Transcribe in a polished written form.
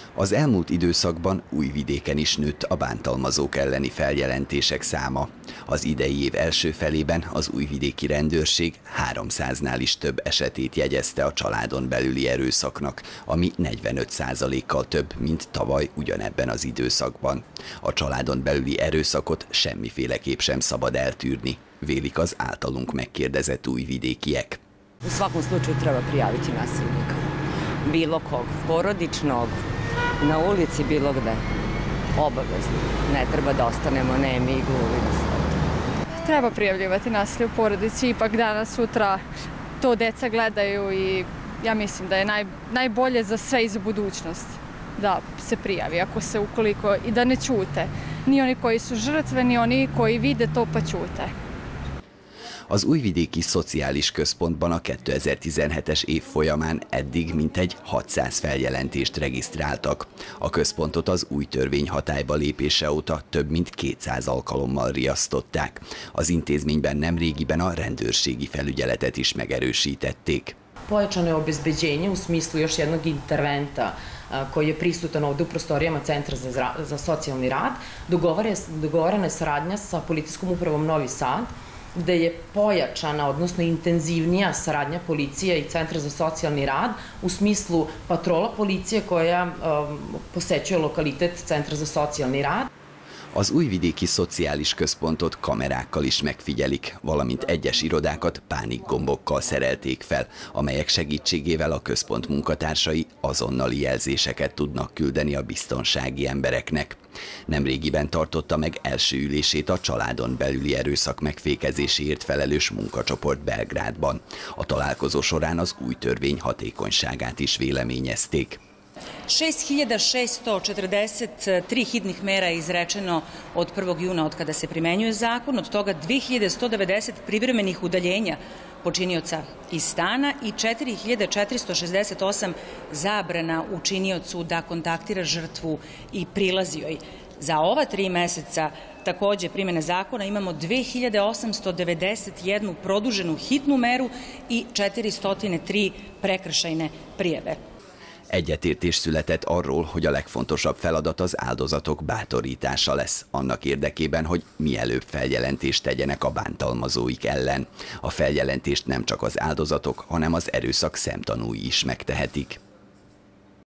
Az elmúlt időszakban Újvidéken is nőtt a bántalmazók elleni feljelentések száma. Az idei év első felében az újvidéki rendőrség 300-nál is több esetét jegyezte a családon belüli erőszaknak, ami 45%-kal több, mint tavaly ugyanebben az időszakban. A családon belüli erőszakot semmiféleképp sem szabad eltűrni, vélik az általunk megkérdezett újvidékiek. U svakom slučaju treba prijaviti nasilnika. Bilo kog, porodičnog, na ulici, bilo gde. Obavezno. Ne treba da ostanemo nemi i gluvi na sve. Treba prijavljivati nasilje u porodici, ipak danas, sutra to deca gledaju i ja mislim da je najbolje za sve i za budućnost da se prijavi, ukoliko i da ne ćute. Ni oni koji su žrtve, ni oni koji vide to pa ćute. Az Újvidéki Szociális Központban a 2017-es év folyamán eddig mintegy 600 feljelentést regisztráltak. A központot az új törvény hatályba lépése óta több mint 200 alkalommal riasztották. Az intézményben nemrégiben a rendőrségi felügyeletet is megerősítették. Pojačano je obezbeđenje u smislu još jednog interventa koji je prisutan ovde u prostorijama Centra za socijalni rad. Dogovorena je saradnja sa Policijskom upravom Novi Sad, gde je pojačana, odnosno intenzivnija saradnja policije i Centra za socijalni rad u smislu patrola policije koja posećuje lokalitet Centra za socijalni rad. Az Újvidéki Szociális Központot kamerákkal is megfigyelik, valamint egyes irodákat pánikgombokkal szerelték fel, amelyek segítségével a központ munkatársai azonnali jelzéseket tudnak küldeni a biztonsági embereknek. Nemrégiben tartotta meg első ülését a családon belüli erőszak megfékezéséért felelős munkacsoport Belgrádban. A találkozó során az új törvény hatékonyságát is véleményezték. 6.643 hitnih mera je izrečeno od 1. juna od kada se primenjuje zakon, od toga 2.190 privremenih udaljenja počinioca iz stana i 4.468 zabrana učiniocu da kontaktira žrtvu i prilazi joj. Za ova 3 meseca takođe primjene zakona imamo 2.891 produženu hitnu meru i 403 prekršajne prijave. Egyetértés született arról, hogy a legfontosabb feladat az áldozatok bátorítása lesz, annak érdekében, hogy mielőbb feljelentést tegyenek a bántalmazóik ellen. A feljelentést nem csak az áldozatok, hanem az erőszak szemtanúi is megtehetik.